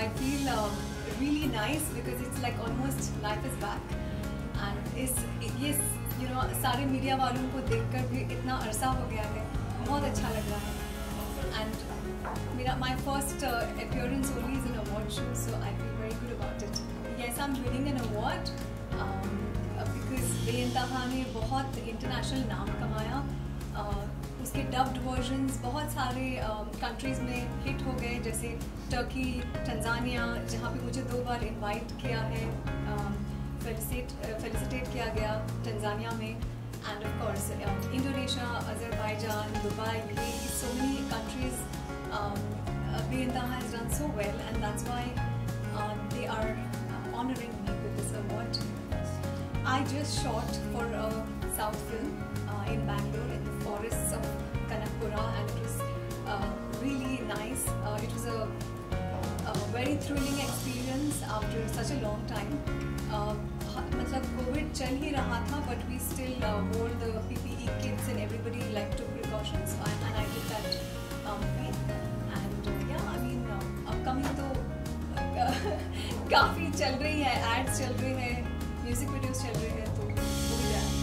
I feel really nice because it's like almost life is back. And ये सारे media वालों को देखकर भी इतना अरसा हो गया है, बहुत अच्छा लग रहा है. And my first appearance only is an award show, so I feel very good about it. Yes, I'm winning an award because बेइंतहा ने बहुत international नाम कमाया. उसके dubbed versions बहुत सारे countries में hit हो गए, जैसे टर्की, टंजानिया, जहाँ पे मुझे 2 बार invite किया है, felicitate किया गया टंजानिया में. And of course, Indonesia, Azerbaijan, Dubai, UAE, so many countries. Beïntaha has done so well, and that's why they are honoring me with this award. I just shot for a South film in Bangalore, in the forests of Kanakpura, and it was really nice. It was a very thrilling experience after such a long time. मतलब covid चल ही रहा था, but we still wore the PPE kits and everybody like took precautions, and I did that movie. And yeah, I mean upcoming तो काफ़ी चल रही है, ads चल रहे हैं, music videos चल रहे हैं, तो हो ही जाए.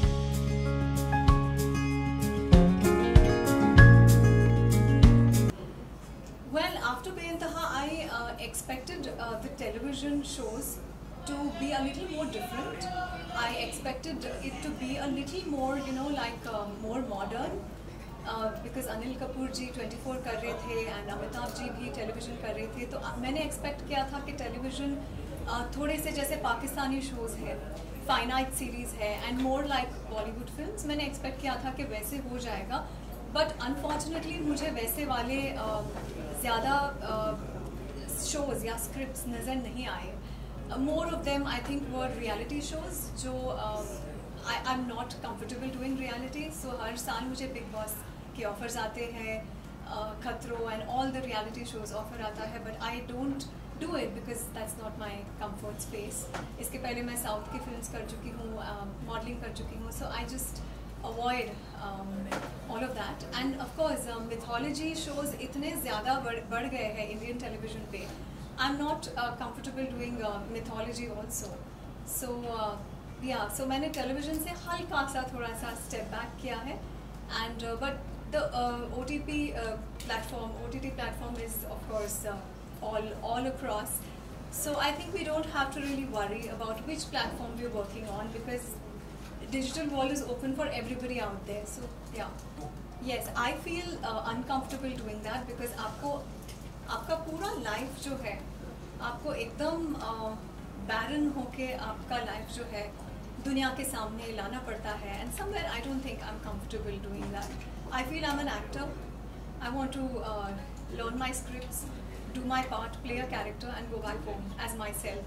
Well, after बेइंतहा, I expected the television shows to be a little more different. I expected it to be a little more, like more modern, because Anil Kapoor ji 24 कर रहे थे and अमिताभ जी भी television कर रहे थे, तो मैंने expect किया था कि television थोड़े से जैसे पाकिस्तानी shows है, finite series है, and more like Bollywood films, मैंने expect किया था कि वैसे हो जाएगा. But unfortunately मुझे वैसे वाले ज़्यादा shows या scripts नज़र नहीं आए. More of them I think were reality shows, जो I'm not comfortable doing reality, so हर साल मुझे Big Boss के offers आते हैं, खतरों and all the reality shows offer आता है, but I don't do it because that's not my comfort space. इसके पहले मैं South की films कर चुकी हूँ, modeling कर चुकी हूँ, so I just avoid all of that. And of course mythology shows इतने ज़्यादा बढ़ गए हैं Indian television पे. I'm not comfortable doing mythology also. So yeah, so मैंने television से हल्का सा थोड़ा सा step back किया है. And but the OTT platform is of course all across. So I think we don't have to really worry about which platform we're working on, because digital world is open for everybody out there. So yeah, yes, I feel uncomfortable doing that because आपका पूरा life जो है, आपको एकदम बैरन होके आपका life जो है दुनिया के सामने लाना पड़ता है. And somewhere I don't think I'm comfortable doing that. I feel I'm an actor. I want to learn my scripts, do my part, play a character, and go back home as myself.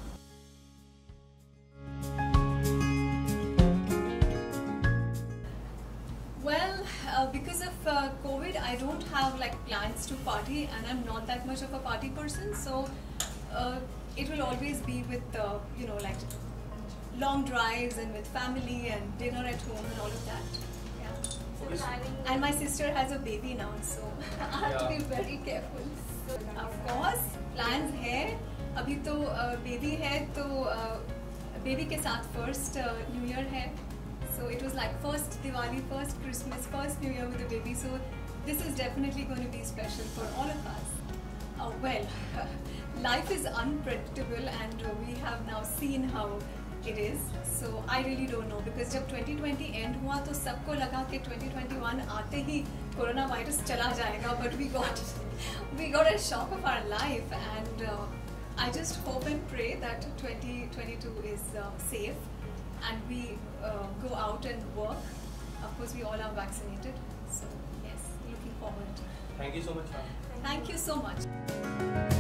Well, because of COVID, I don't have like plans to party, and I'm not that much of a party person. So it will always be with like long drives and with family and dinner at home and all of that. Yeah. And my sister has a baby now, so I have to be very careful. Of course, plans है. अभी तो baby है, तो baby के साथ first New Year है. So it was like first Diwali, first Christmas, first New Year with the baby. So this is definitely going to be special for all of us. Well, life is unpredictable, and we have now seen how it is. So I really don't know, because जब 2020 end हुआ तो सबको लगा कि 2021 आते ही corona virus चला जाएगा. But we got a shock of our life, and I just hope and pray that 2022 is safe. And we go out and work. Of course, we all are vaccinated. So yes, looking forward. Thank you so much, ma'am. Thank you so much.